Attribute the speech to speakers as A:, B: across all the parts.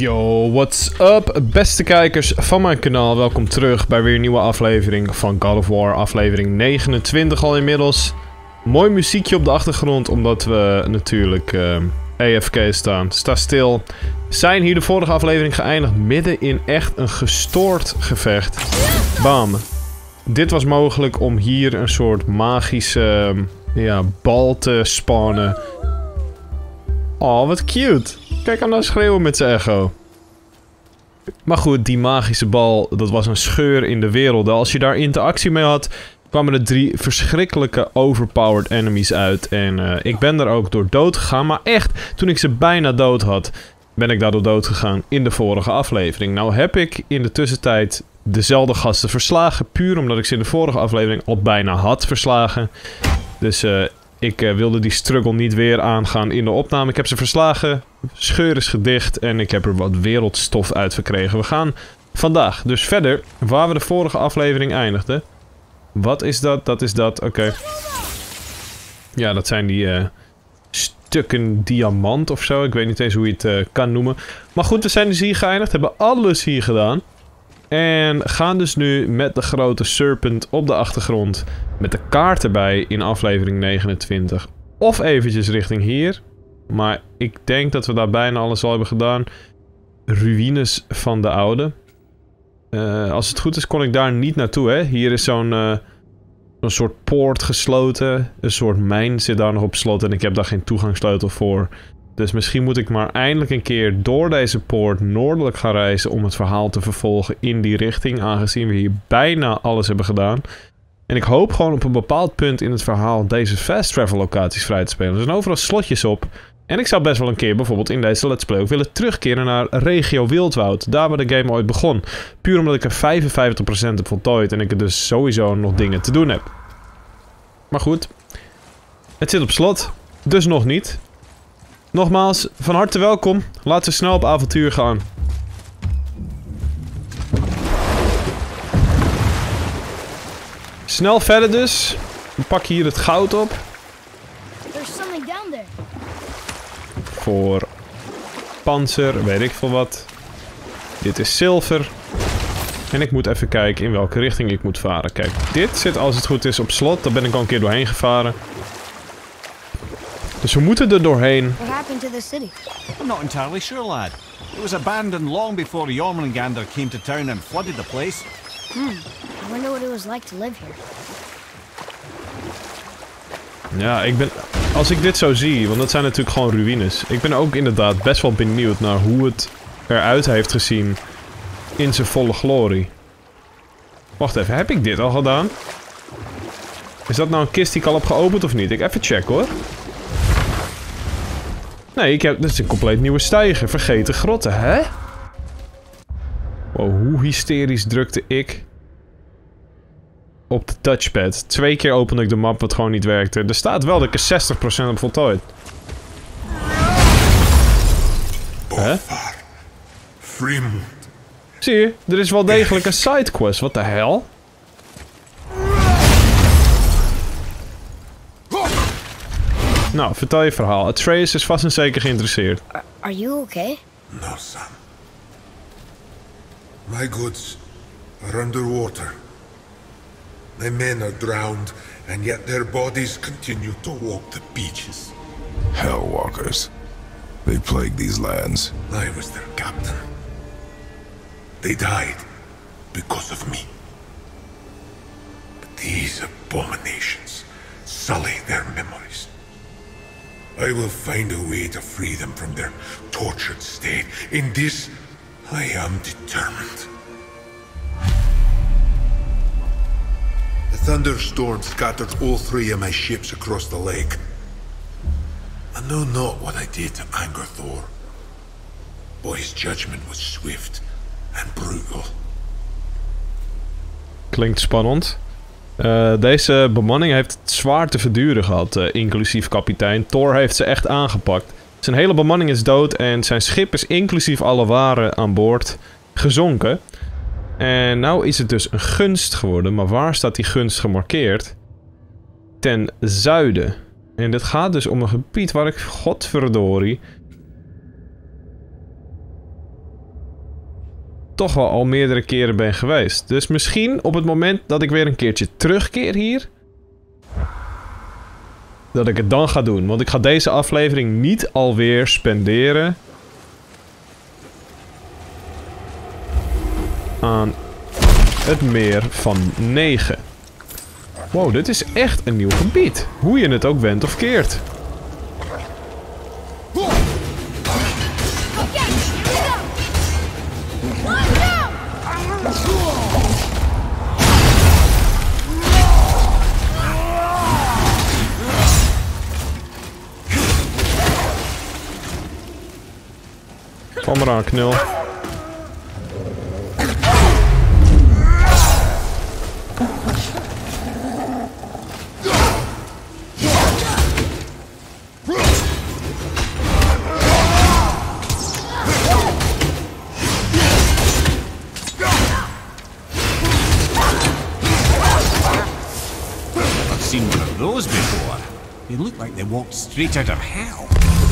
A: Yo, what's up, beste kijkers van mijn kanaal. Welkom terug bij weer een nieuwe aflevering van God of War, aflevering 29 al inmiddels. Mooi muziekje op de achtergrond, omdat we natuurlijk AFK staan. Sta stil. We zijn hier de vorige aflevering geëindigd midden in echt een gestoord gevecht. Bam. Dit was mogelijk om hier een soort magische bal te spawnen. Oh, wat cute. Kijk aan dat schreeuwen met zijn echo. Maar goed, die magische bal, dat was een scheur in de werelden. Als je daar interactie mee had, kwamen er 3 verschrikkelijke overpowered enemies uit. En ik ben daar ook door dood gegaan. Maar echt, toen ik ze bijna dood had, ben ik daardoor dood gegaan in de vorige aflevering. Nou heb ik in de tussentijd dezelfde gasten verslagen. Puur omdat ik ze in de vorige aflevering al bijna had verslagen. Dus ik wilde die struggle niet weer aangaan in de opname. Ik heb ze verslagen. Scheur is gedicht. En ik heb er wat wereldstof uit verkregen. We gaan vandaag dus verder waar we de vorige aflevering eindigden. Wat is dat? Dat is dat. Oké. Ja, dat zijn die stukken diamant of zo. Ik weet niet eens hoe je het kan noemen. Maar goed, we zijn dus hier geëindigd. Hebben alles hier gedaan. En gaan dus nu met de grote serpent op de achtergrond. Met de kaart erbij in aflevering 29. Of eventjes richting hier. Maar ik denk dat we daar bijna alles al hebben gedaan. Ruïnes van de oude. Als het goed is kon ik daar niet naartoe, hè. Hier is zo'n soort poort gesloten. Een soort mijn zit daar nog op slot. En ik heb daar geen toegangssleutel voor. Dus misschien moet ik maar eindelijk een keer door deze poort noordelijk gaan reizen om het verhaal te vervolgen in die richting. Aangezien we hier bijna alles hebben gedaan. En ik hoop gewoon op een bepaald punt in het verhaal deze fast travel locaties vrij te spelen. Er zijn overal slotjes op. En ik zou best wel een keer bijvoorbeeld in deze let's play ook willen terugkeren naar regio Wildwoud. Daar waar de game ooit begon. Puur omdat ik er 55% heb voltooid en ik er dus sowieso nog dingen te doen heb. Maar goed. Het zit op slot. Dus nog niet. Nogmaals, van harte welkom. Laten we snel op avontuur gaan. Snel verder dus. We pakken hier het goud op. Voor panzer, weet ik veel wat. Dit is zilver. En ik moet even kijken in welke richting ik moet varen. Kijk, dit zit als het goed is op slot. Daar ben ik al een keer doorheen gevaren. Dus we moeten er doorheen.
B: What happened to the city?
C: I'm not entirely sure, lad. It was abandoned long before Jormungandr came to town and flooded the place.
B: I wonder what it was like to live here.
A: Ja, als ik dit zo zie, want dat zijn natuurlijk gewoon ruïnes. Ik ben ook inderdaad best wel benieuwd naar hoe het eruit heeft gezien in zijn volle glorie. Wacht even, heb ik dit al gedaan? Is dat nou een kist die ik al heb geopend of niet? Ik even checken hoor. Nee, dit is een compleet nieuwe steiger. Vergeten grotten, hè? Wow, hoe hysterisch drukte ik op de touchpad. 2 keer opende ik de map wat gewoon niet werkte. Er staat wel dat ik er 60% heb voltooid. Hè? Zie je, er is wel degelijk een sidequest. Wat de hel? Nou, vertel je verhaal. Atreus is vast en zeker geïnteresseerd.
B: Are you okay?
D: No, son. My goods are underwater. My men are drowned, and yet their bodies continue to walk the beaches.
E: Hellwalkers. They plague these lands.
D: I was their captain. They died because of me. But these abominations sully their memories. I will find a way to free them from their tortured state. In this, I am determined. The thunderstorm scattered all 3 of my ships across the lake. I know not what I did to anger Thor, but his judgment was swift and brutal.
A: Klinkt spannend. Deze bemanning heeft het zwaar te verduren gehad, inclusief kapitein. Thor heeft ze echt aangepakt. Zijn hele bemanning is dood en zijn schip is inclusief alle waren aan boord gezonken. En nou is het dus een gunst geworden, maar waar staat die gunst gemarkeerd? Ten zuiden. En dit gaat dus om een gebied waar ik, godverdorie, toch wel al meerdere keren ben geweest. Dus misschien op het moment dat ik weer een keertje terugkeer hier, dat ik het dan ga doen. Want ik ga deze aflevering niet alweer spenderen aan het meer van 9. Wow, dit is echt een nieuw gebied. Hoe je het ook wendt of keert. Kom maar aan, knul.
C: I've seen one of those before. They look like they walked straight out of hell.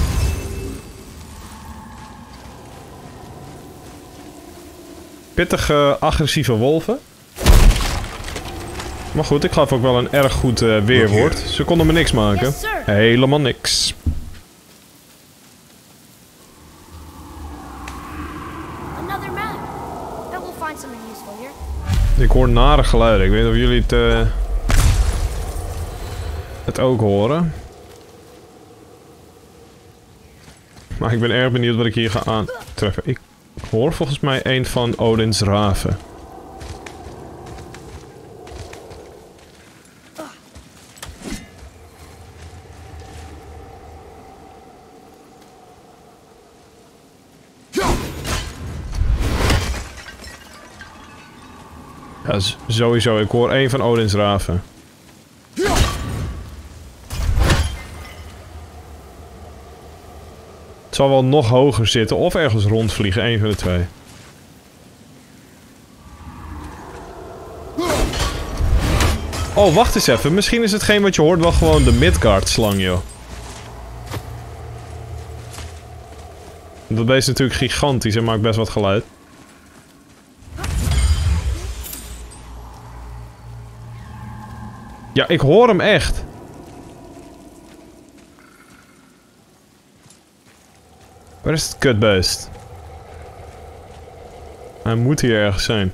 A: Pittige, agressieve wolven. Maar goed, ik gaf ook wel een erg goed weerwoord. Ze konden me niks maken.
B: Yes, sir.
A: Helemaal niks.
B: Another map. Bet we'll find something useful here.
A: Ik hoor nare geluiden. Ik weet niet of jullie het ook horen. Maar ik ben erg benieuwd wat ik hier ga aantreffen. Ik hoor volgens mij een van Odins raven. Ja, sowieso. Ik hoor een van Odins raven. Het zal wel nog hoger zitten of ergens rondvliegen. Een van de twee. Oh, wacht eens even. Misschien is hetgeen wat je hoort wel gewoon de Midgard-slang, joh. Dat beest is natuurlijk gigantisch en maakt best wat geluid. Ja, ik hoor hem echt. Waar is het kutbeest? Hij moet hier ergens zijn.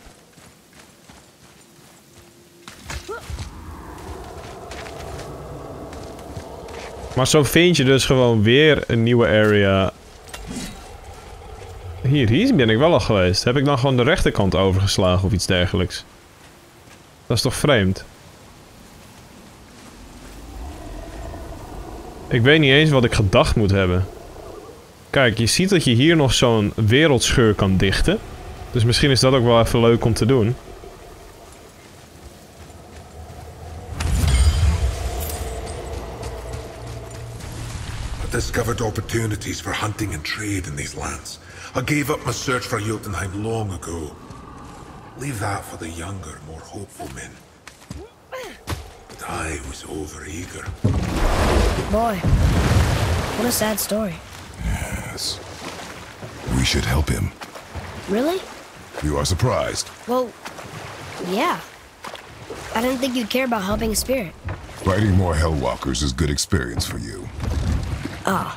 A: Maar zo vind je dus gewoon weer een nieuwe area. Hier ben ik wel al geweest. Heb ik dan gewoon de rechterkant overgeslagen of iets dergelijks? Dat is toch vreemd? Ik weet niet eens wat ik gedacht moet hebben. Kijk, je ziet dat je hier nog zo'n wereldscheur kan dichten. Dus misschien is dat ook wel even leuk om te doen.
D: I discovered opportunities for hunting and trade in these lands. I gave up my search for Jotunheim long ago. Leave that for the younger, more hopeful men. But I was overeager.
B: Boy, what a sad story.
E: Yes. We should help him.
B: Really?
E: You are surprised.
B: Well, yeah. I didn't think you'd care about helping a spirit.
E: Fighting more Hellwalkers is good experience for you.
B: Ah.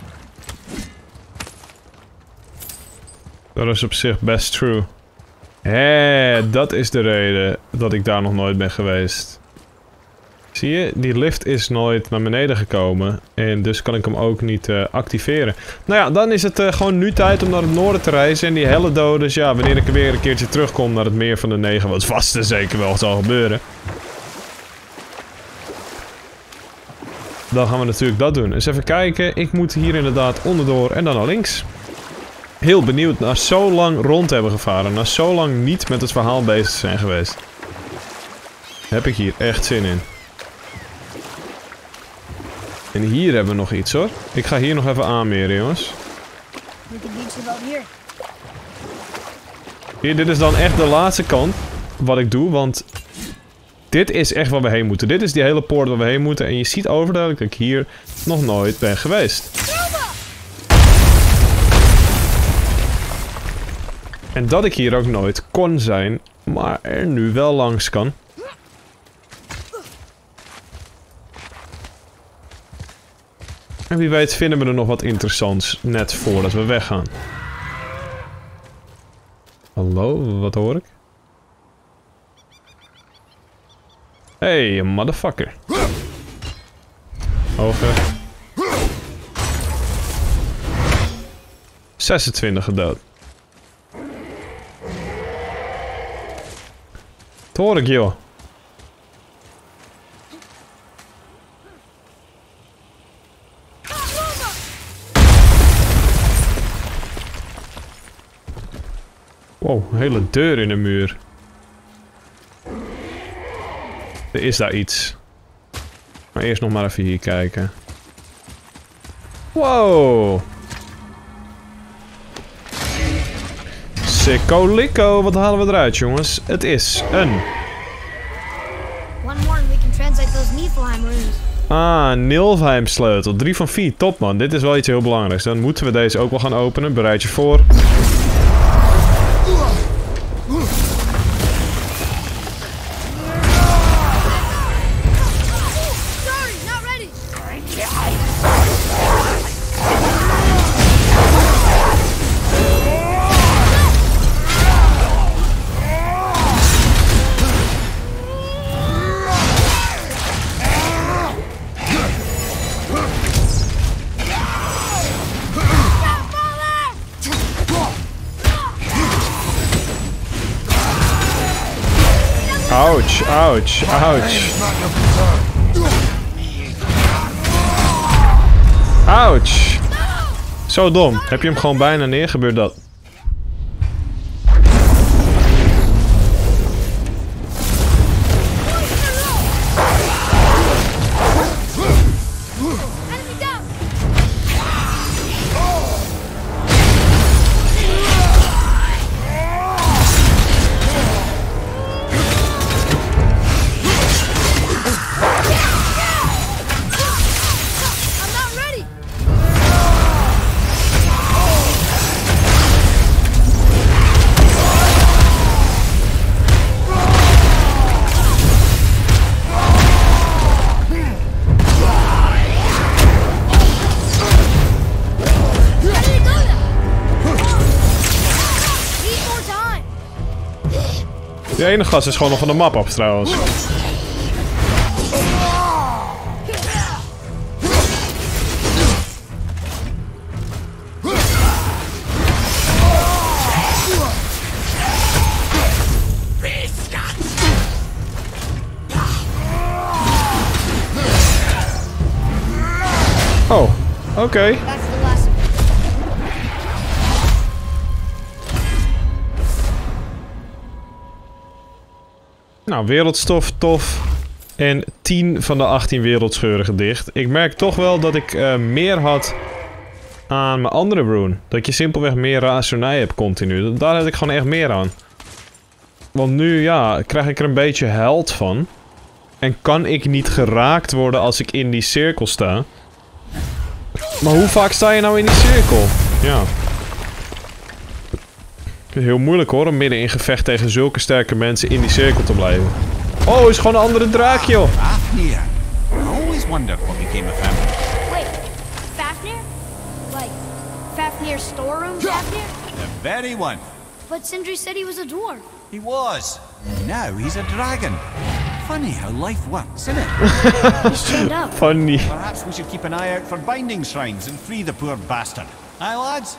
A: Dat is op zich best true. Hé, dat is de reden dat ik daar nog nooit ben geweest. Zie je, die lift is nooit naar beneden gekomen. En dus kan ik hem ook niet activeren. Nou ja, dan is het gewoon nu tijd om naar het noorden te reizen. En die helle doden, ja, wanneer ik weer een keertje terugkom naar het meer van de 9, wat vast en zeker wel zal gebeuren. Dan gaan we natuurlijk dat doen. Eens even kijken, ik moet hier inderdaad onderdoor en dan naar links. Heel benieuwd, na zo lang rond hebben gevaren, na zo lang niet met het verhaal bezig zijn geweest. Heb ik hier echt zin in. En hier hebben we nog iets hoor. Ik ga hier nog even aanmeren, jongens.
B: We could beach about here.
A: Hier, dit is dan echt de laatste kant wat ik doe, want dit is echt waar we heen moeten. Dit is die hele poort waar we heen moeten en je ziet overduidelijk dat ik hier nog nooit ben geweest. En dat ik hier ook nooit kon zijn, maar er nu wel langs kan. En wie weet vinden we er nog wat interessants net voordat we weggaan. Hallo, wat hoor ik? Hey, motherfucker. Hoger. 26 gedood. Dat hoor ik, joh. Wow, een hele deur in de muur. Er is daar iets. Maar eerst nog maar even hier kijken. Wow. Sikko-likko, wat halen we eruit, jongens? Het is een...
B: One more and we can translate those Niflheim runes.
A: Ah, Niflheim sleutel. 3 van 4. Top, man. Dit is wel iets heel belangrijks. Dan moeten we deze ook wel gaan openen. Bereid je voor. Ouch, ouch, ouch. Ouch. Zo dom. Heb je hem gewoon bijna neer? Gebeurt dat? Die ene gast is gewoon nog van de map af trouwens. Oh, oké. Nou, wereldstof, tof. En 10 van de 18 wereldscheuren gedicht. Ik merk toch wel dat ik meer had aan mijn andere rune. Dat je simpelweg meer razernij hebt continu. Daar had ik gewoon echt meer aan. Want nu, ja, krijg ik er een beetje held van. En kan ik niet geraakt worden als ik in die cirkel sta. Maar hoe vaak sta je nou in die cirkel? Ja. Het is heel moeilijk hoor, om midden in gevecht tegen zulke sterke mensen in die cirkel te blijven. Oh, is gewoon een andere draak, joh.
C: Fafnir. I always wondered what became of him.
B: Wait, Fafnir? Like, Fafnir's storeroom Fafnir?
C: The very one.
B: But Sindri said he was a dwarf.
C: He was. Now he's a dragon. Funny how life works, isn't it?
B: He's chained up.
A: Funny.
C: Perhaps we should keep an eye out for binding shrines and free the poor bastard. Aye, lads?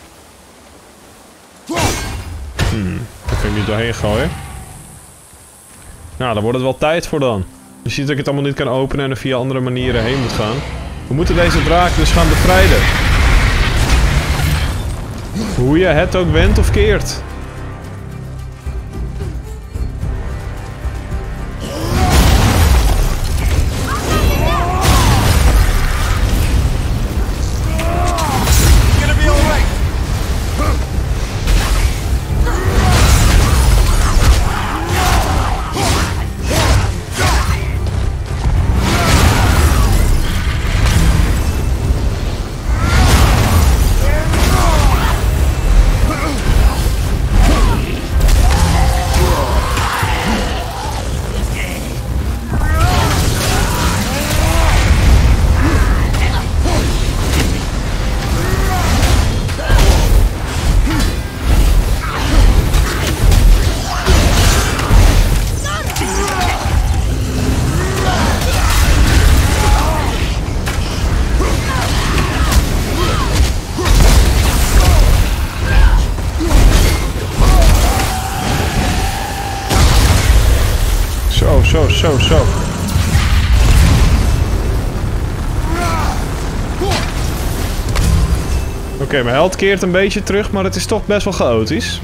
A: Daar kun je niet doorheen gooien. Nou, dan wordt het wel tijd voor dan. Je ziet dat ik het allemaal niet kan openen en er via andere manieren heen moet gaan. We moeten deze draak dus gaan bevrijden. Hoe je het ook wendt of keert. Zo, zo. Oké, mijn held keert een beetje terug, maar het is toch best wel chaotisch.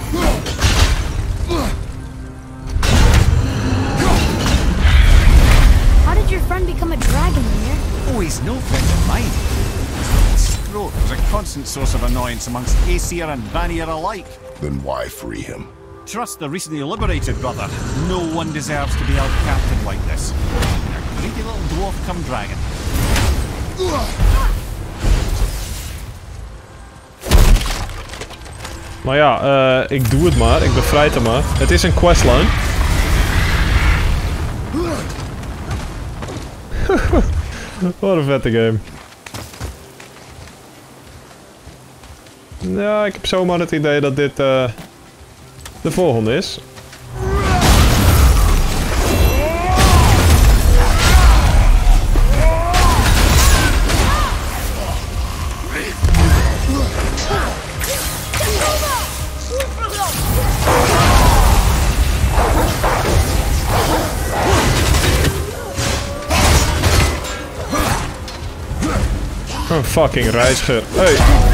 B: How did your friend become a dragon, Mimir?
C: Oh, he's no friend of mine. His throat was a constant source of annoyance amongst Aesir and Vanir alike.
E: Then why free him?
C: Trust the recently liberated brother. No one deserves to be held captive like this. A greedy little dwarf come dragon.
A: Maar ja, ik doe het maar. Ik bevrijd hem maar. Het is een questline. Wat een vette game. Ja, ik heb zomaar het idee dat dit de volgende is. Een fucking reiziger. Hey.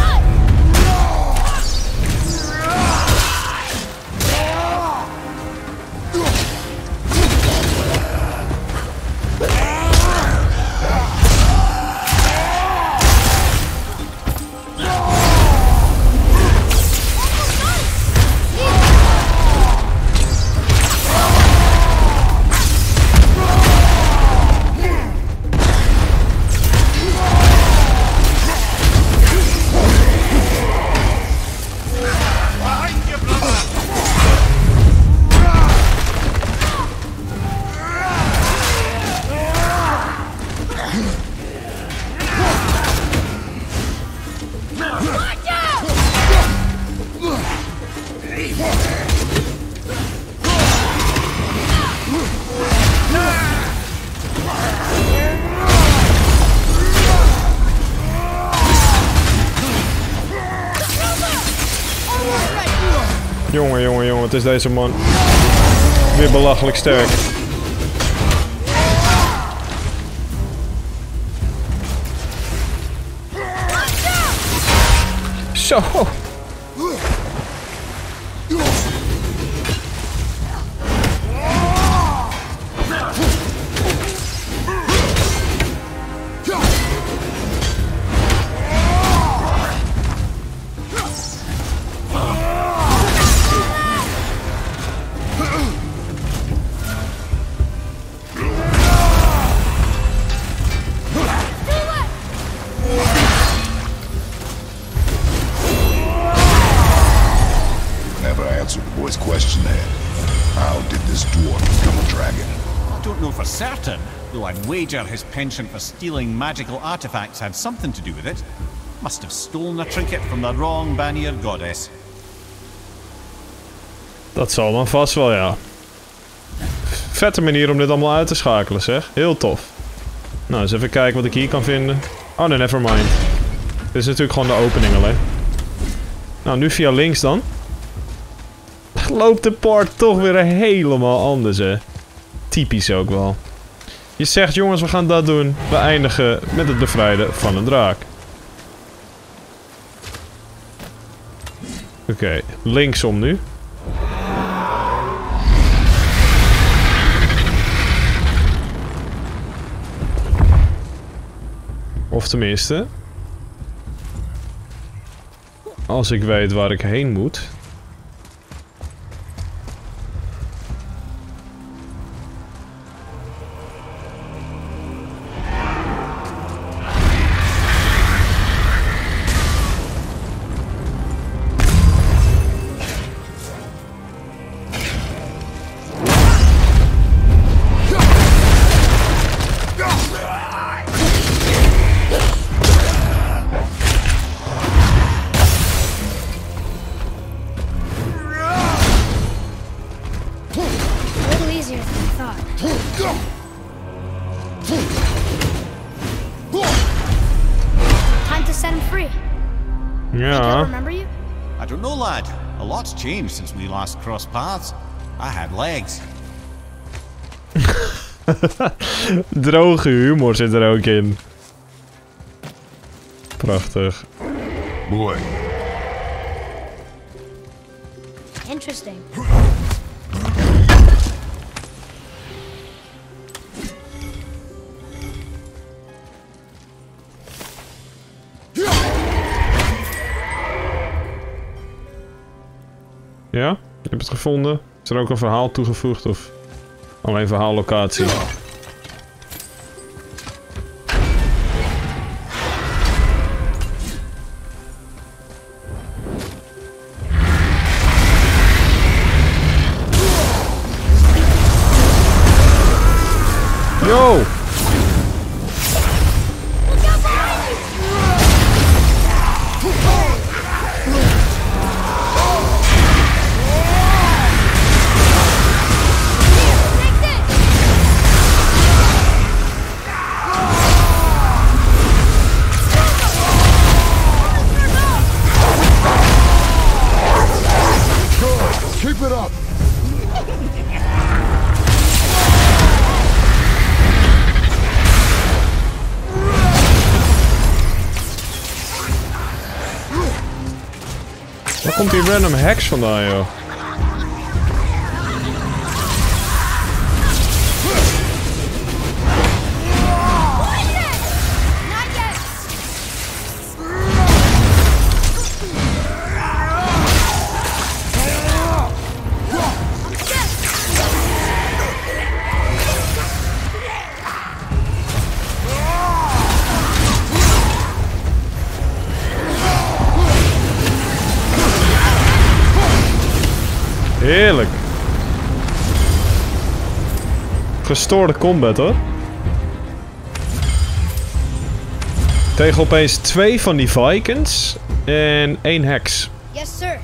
A: Jongen, wat is deze man weer belachelijk sterk. Zo.
C: I'd wager his penchant for stealing magical artifacts had something to do with it. Must have stolen a trinket from the wrong Vanir goddess.
A: Dat zal dan vast wel, ja. Vette manier om dit allemaal uit te schakelen, zeg. Heel tof. Nou, eens even kijken wat ik hier kan vinden. Oh nee, nevermind. Dit is natuurlijk gewoon de opening alleen. Nou, nu via links dan. Loopt de poort toch weer helemaal anders, hè. Typisch ook wel. Je zegt, jongens, we gaan dat doen. We eindigen met het bevrijden van een draak. Oké, linksom nu. Of tenminste... als ik weet waar ik heen moet...
C: I don't know, lad. A lot's changed since we last crossed paths. I had legs.
A: Droge humor zit er ook in. Prachtig.
E: Boy.
B: Interesting.
A: Ja? Je hebt het gevonden? Is er ook een verhaal toegevoegd of alleen verhaallocatie? Yo!
E: Keep it up.
A: Waar komt die random heks vandaan, joh? Heerlijk. Gestoorde combat, hoor. Tegen opeens 2 van die Vikings en 1 heks.
B: Yes, sir.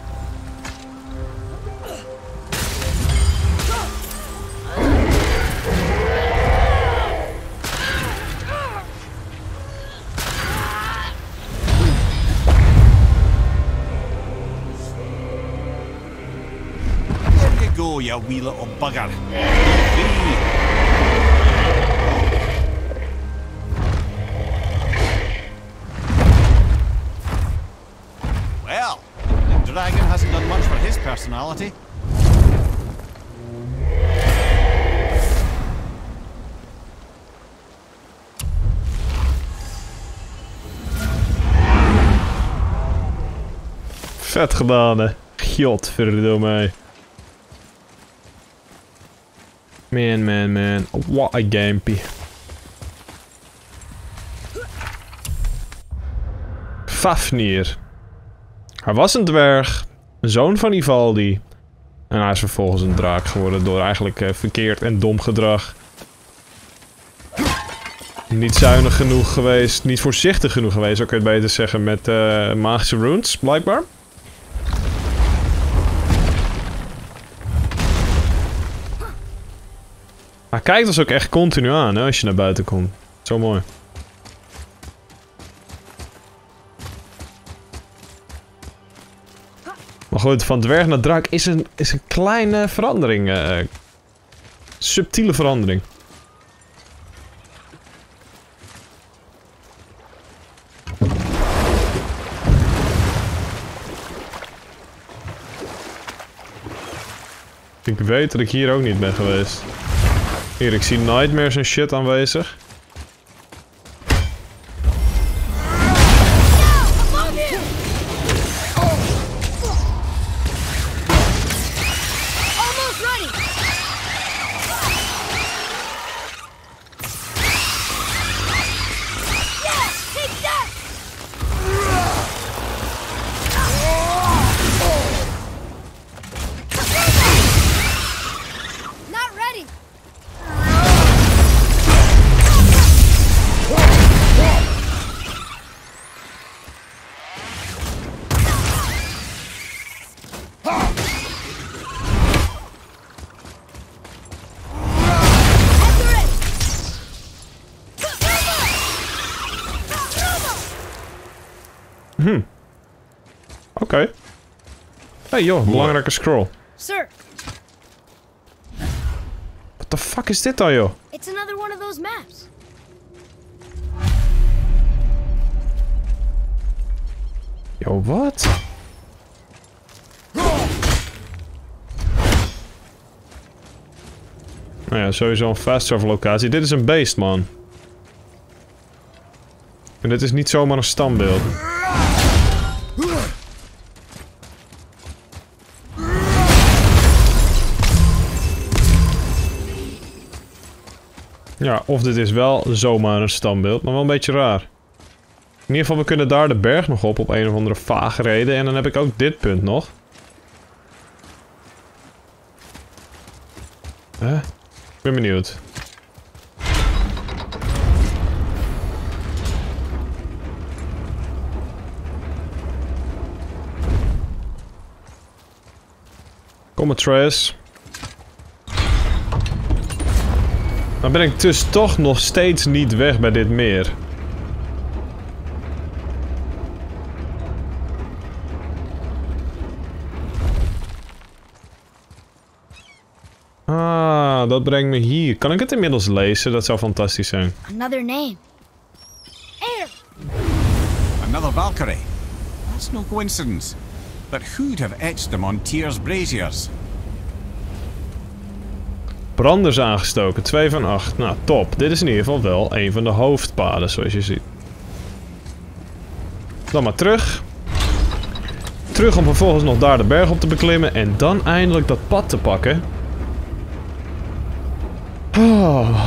C: There you go, you wee little bugger. Well, the dragon hasn't done much for his personality.
A: Vet gedaan, hè. Godverdomme. Man. What a gamepie. Fafnir. Hij was een dwerg, een zoon van Ivaldi. En hij is vervolgens een draak geworden door eigenlijk verkeerd en dom gedrag. Niet zuinig genoeg geweest, niet voorzichtig genoeg geweest, zou ik het beter zeggen, met magische runes, blijkbaar. Hij kijkt ons ook echt continu aan, hè, als je naar buiten komt. Zo mooi. Maar goed, van dwerg naar draak is een kleine verandering. Subtiele verandering. Ik weet dat ik hier ook niet ben geweest. Hier, ik zie nightmares en shit aanwezig. Oké. Hey joh, belangrijke scroll.
B: Sir.
A: What the fuck is dit dan, joh?
B: It's another one of those maps.
A: Yo, wat? Nou ja, sowieso een fast travel locatie. Dit is een beest, man. En dit is niet zomaar een standbeeld. Ja, of dit is wel zomaar een standbeeld, maar wel een beetje raar. In ieder geval, we kunnen daar de berg nog op een of andere vage reden. En dan heb ik ook dit punt nog. Ik ben benieuwd. Kom maar, Trace. Dan ben ik dus toch nog steeds niet weg bij dit meer. Ah, dat brengt me hier. Kan ik het inmiddels lezen? Dat zou fantastisch zijn.
B: Another name. Air.
C: Another Valkyrie. That's no coincidence. But who'd have etched them on Tyr's braziers?
A: Branders aangestoken, 2 van 8. Nou, top. Dit is in ieder geval wel een van de hoofdpaden, zoals je ziet. Dan maar terug. Terug om vervolgens nog daar de berg op te beklimmen en dan eindelijk dat pad te pakken. Oh.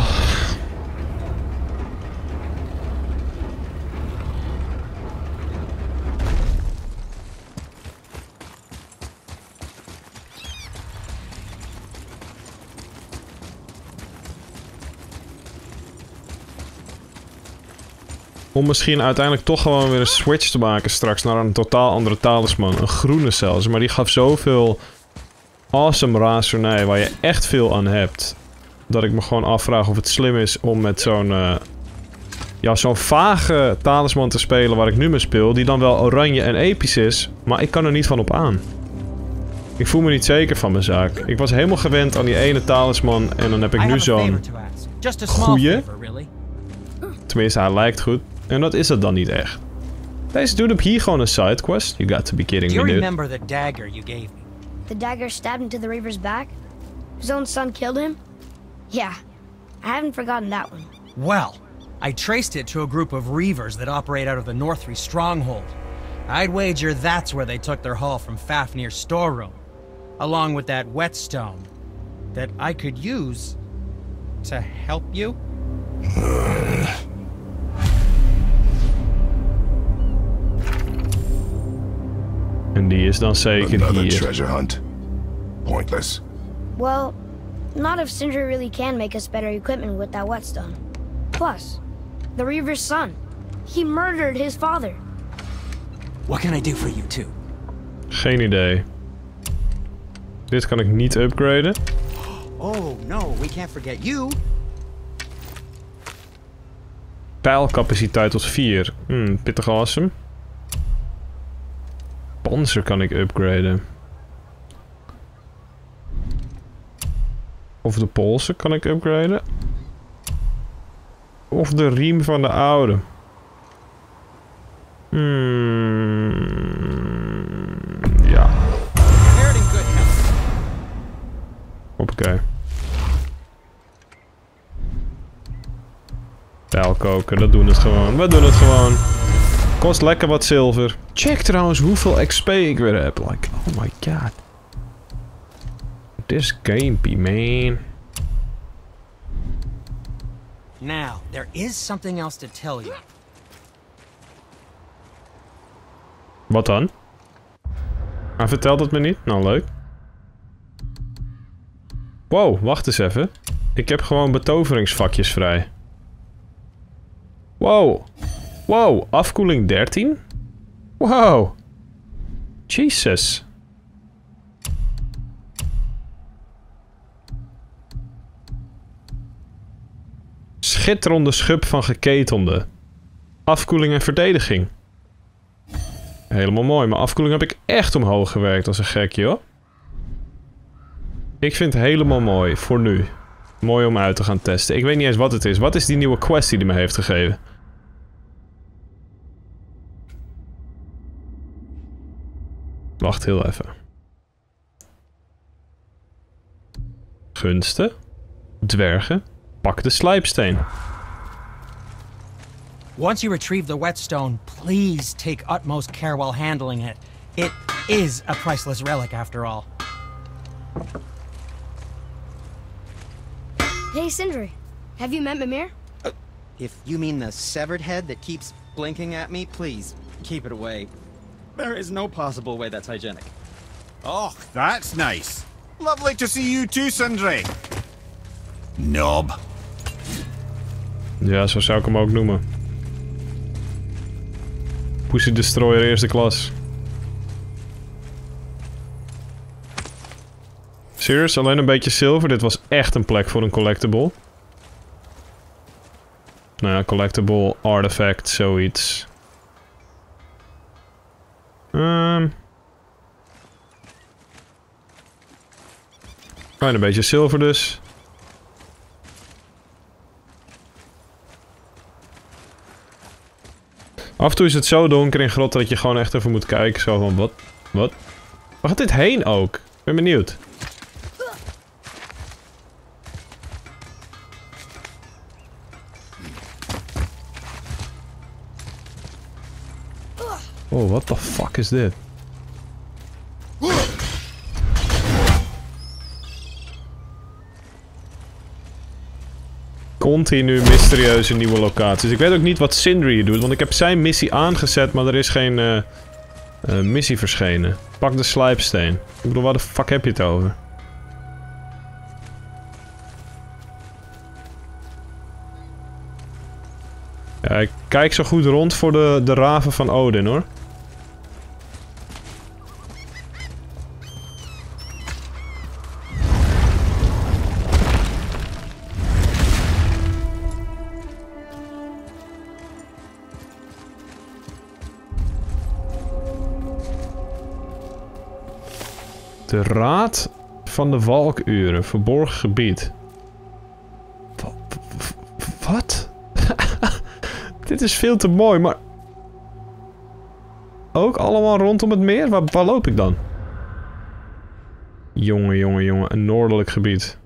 A: Om misschien uiteindelijk toch gewoon weer een switch te maken straks naar een totaal andere talisman. Een groene zelfs, maar die gaf zoveel awesome razernij waar je echt veel aan hebt. Dat ik me gewoon afvraag of het slim is om met zo'n ja, zo'n vage talisman te spelen waar ik nu mee speel. Die dan wel oranje en episch is, maar ik kan er niet van op aan. Ik voel me niet zeker van mijn zaak. Ik was helemaal gewend aan die ene talisman en dan heb ik nu zo'n goeie. Tenminste, hij lijkt goed. En dat is het dan niet echt. Deze dude heb hier gewoon een sidequest. You got to be kidding me, dude.
F: Do you remember the dagger you gave me?
B: The dagger stabbed into the Reaver's back? His own son killed him? Yeah, I haven't forgotten that one.
F: Well, I traced it to a group of Reavers that operate out of the Northree stronghold. I'd wager that's where they took their haul from Fafnir's storeroom, along with that whetstone that I could use to help you.
A: En die is dan zeker
E: Another
A: hier.
E: treasure hunt. Pointless.
B: Well, not if Sindri really can make us better equipment with that whetstone. Plus, the Reaver's son. He murdered his father.
F: What can I do for you too?
A: Geen idee. Dit kan ik niet upgraden.
F: Oh no, we can't forget you.
A: Pijlcapaciteit tot 4. Pittig awesome. Panzer kan ik upgraden. Of de polsen kan ik upgraden. Of de riem van de oude. Ja. Hoppakee. Pijlkoken, dat doen het gewoon. We doen het gewoon. Kost lekker wat zilver. Check trouwens hoeveel XP ik weer heb. Like, oh my god. This gamepie, man.
F: Now, there is something else to tell you.
A: Wat dan? Hij vertelt het me niet? Nou, leuk. Wow, wacht eens even. Ik heb gewoon betoveringsvakjes vrij. Wow. Wow, afkoeling 13? Wow. Jesus. Schitterende schub van geketelde. Afkoeling en verdediging. Helemaal mooi, maar afkoeling heb ik echt omhoog gewerkt als een gek, joh. Ik vind het helemaal mooi, voor nu. Mooi om uit te gaan testen. Ik weet niet eens wat het is. Wat is die nieuwe quest die hij me heeft gegeven? Wacht heel even. Gunsten. Dwergen. Pak de slijpsteen.
F: Once you retrieve the whetstone, please take utmost care while handling it. It is a priceless relic after all.
B: Hey, Sindri. Have you met Mimir?
G: If you mean the severed head that keeps blinking at me, please keep it away. There is no possible way that's hygienic.
C: Oh, that's nice. Lovely to see you too, Sindri. Knob.
A: Ja, zo zou ik hem ook noemen. Pussy Destroyer eerste klas. Serious, alleen een beetje zilver. Dit was echt een plek voor een collectible. Nou ja, collectible, artifact, zoiets. Een beetje zilver dus. Af en toe is het zo donker in grotten dat je gewoon echt even moet kijken. Zo van, wat? Wat? Waar gaat dit heen ook? Ik ben benieuwd. Oh, what the fuck is dit? Continu mysterieuze nieuwe locaties. Ik weet ook niet wat Sindri hier doet, want ik heb zijn missie aangezet, maar er is geen missie verschenen. Pak de slijpsteen. Ik bedoel, waar de fuck heb je het over? Ja, ik kijk zo goed rond voor de raven van Odin, hoor. De Raad van de Walkuren, verborgen gebied. Wat? Dit is veel te mooi, maar... Ook allemaal rondom het meer? Waar loop ik dan? Jongen, jongen, jongen. Een noordelijk gebied.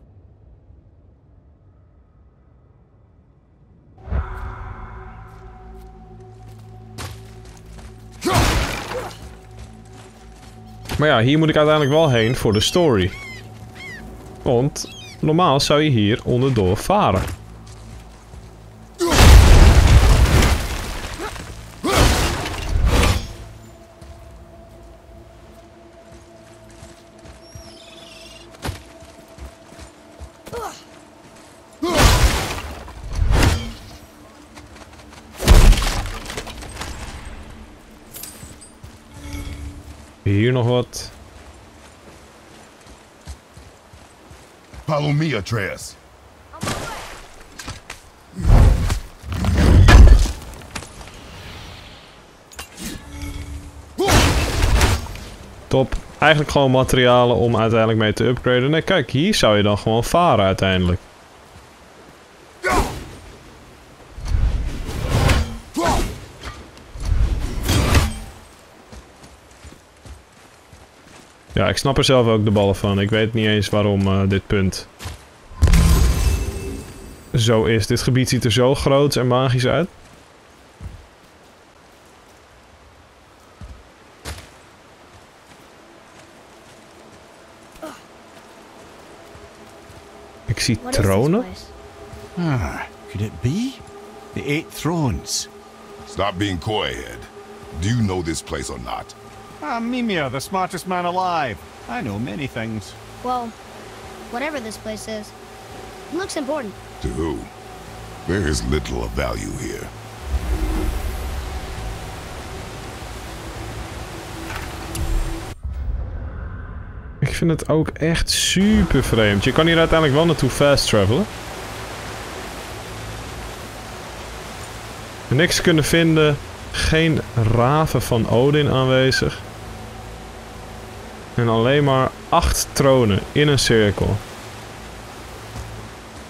A: Maar ja, hier moet ik uiteindelijk wel heen voor de story. Want normaal zou je hier onderdoor varen. Hier nog wat.
E: Follow me, Atreus.
A: Top. Eigenlijk gewoon materialen om uiteindelijk mee te upgraden. Nee, kijk, hier zou je dan gewoon varen uiteindelijk. Ja, ik snap er zelf ook de ballen van. Ik weet niet eens waarom dit punt zo is. Dit gebied ziet er zo groot en magisch uit. Ik zie tronen.
C: Ah, could it be? The 8 thrones.
E: Stop being coy-head. Do you know this place or not?
C: Ah, Mimir, the smartest man alive. I know many things.
B: Well, whatever this place is, it looks important.
E: To who? There is little of value here.
A: Ik vind het ook echt super vreemd. Je kan hier uiteindelijk wel naartoe fast travelen. Niks kunnen vinden. Geen raven van Odin aanwezig. En alleen maar 8 tronen in een cirkel.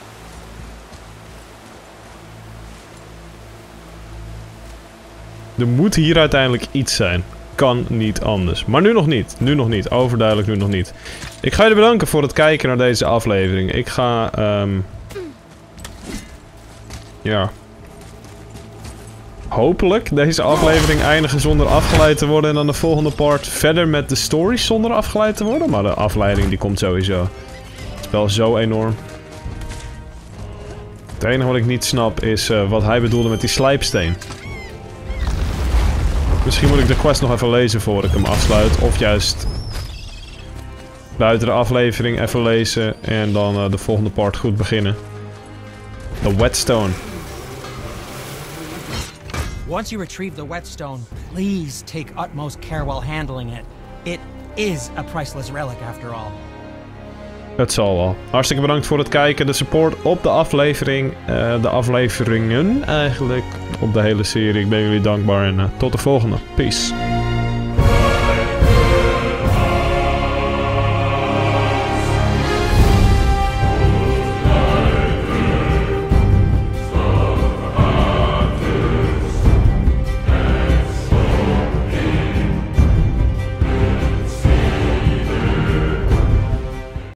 A: Er moet hier uiteindelijk iets zijn. Kan niet anders. Maar nu nog niet. Nu nog niet. Overduidelijk nu nog niet. Ik ga jullie bedanken voor het kijken naar deze aflevering. Ik ga... ja... hopelijk deze aflevering eindigen zonder afgeleid te worden. En dan de volgende part verder met de stories zonder afgeleid te worden. Maar de afleiding die komt sowieso. Het spel is zo enorm. Het enige wat ik niet snap is wat hij bedoelde met die slijpsteen. Misschien moet ik de quest nog even lezen voor ik hem afsluit. Of juist buiten de aflevering even lezen en dan de volgende part goed beginnen. De whetstone.
F: Once you retrieve the whetstone, please take utmost care while handling it. It is a priceless relic after all.
A: Het zal wel. Hartstikke bedankt voor het kijken, de support op de aflevering. De afleveringen eigenlijk op de hele serie. Ik ben jullie dankbaar en tot de volgende. Peace.